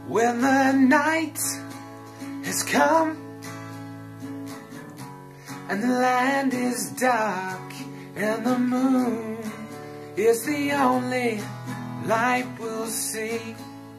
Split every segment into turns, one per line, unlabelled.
When the night has come and the land is dark and the moon is the only light we'll see,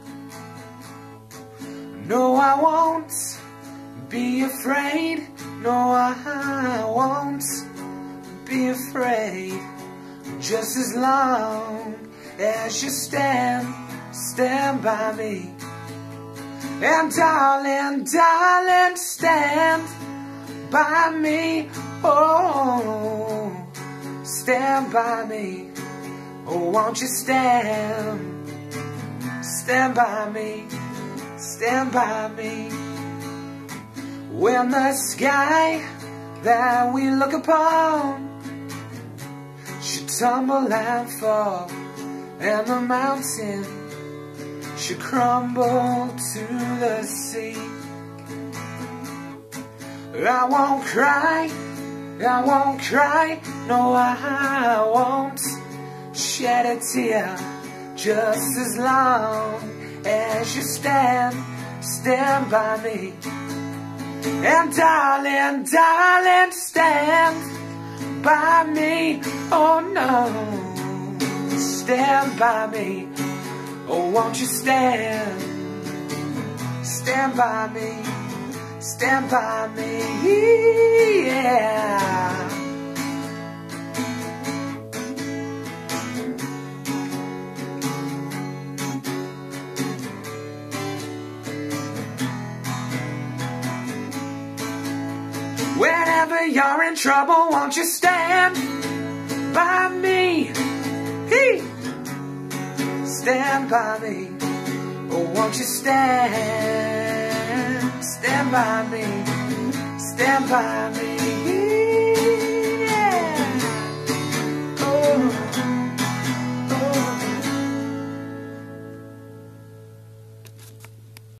no, I won't be afraid. No, I won't be afraid. Just as long as you stand by me. And darling, darling, stand by me. Oh, stand by me. Oh, won't you stand by me, stand by me. When the sky that we look upon should tumble and fall, and the mountain should crumble to the sea, I won't cry, I won't cry. No, I won't shed a tear. Just as long as you stand by me. And darling, darling, stand by me. Oh no, stand by me. Oh, won't you stand by me, stand by me, yeah. Whenever you're in trouble, won't you stand by me? Hey, stand by me. Oh, won't you stand by me, stand by me.